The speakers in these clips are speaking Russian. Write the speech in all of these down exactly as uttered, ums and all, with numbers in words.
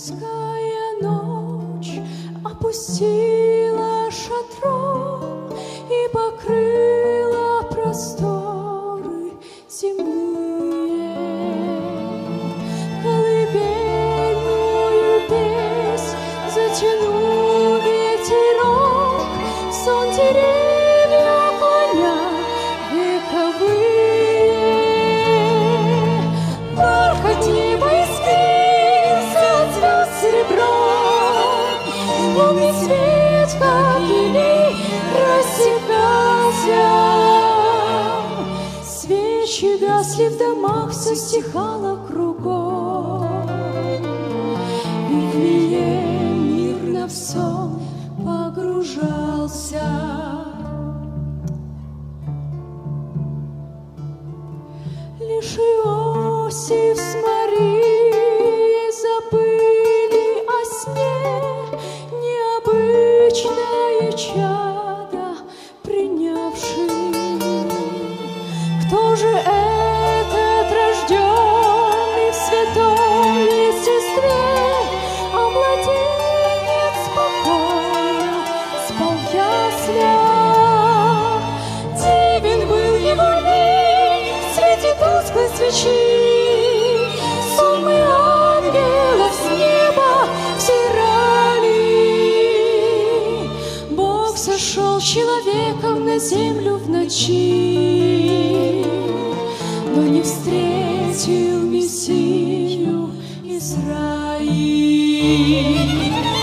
Майская ночь опустила шатром и покрыла просторы земные. Колыбельную песнь затянул ветерок, сон деревья поля вековые. Бархатнее искрится от звезд серебром, лунный свет, как лилий, рассекался. Свечи гасли в домах, все стихало кругом. Вифлеем мирно в сон погружался. Лишь Иосиф с Марией забыли о сне, необычное чадо принявший. Кто же этот рожденный в святой естестве, а младенец спокойно спал в яслях? Дивен был его лик в свете тусклой свечи, сонмы ангелов с неба взирали. Бог сошел человеком на землю в ночи, но не встретил Мессию Израиль.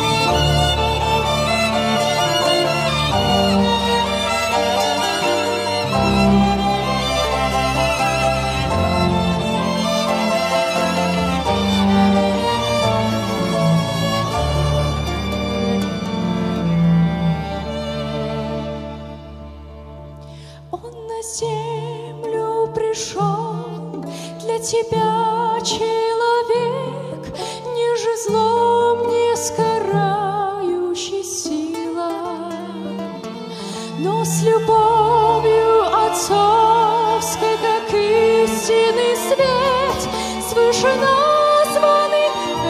Он на землю пришел для тебя, человек, ниже злом не сгорающий сила, но с любовью отцовской, как истинный свет, свыше названный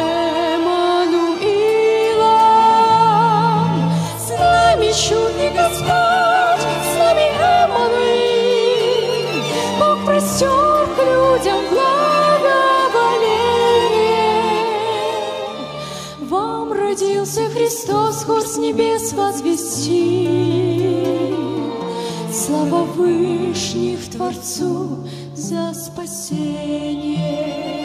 Эммануилом. С нами чудный Господь, с нами Эммануил, Бог простер к людям благоволение. Вам родился Христос, хор с небес возвестит, слава вышних Творцу за спасение.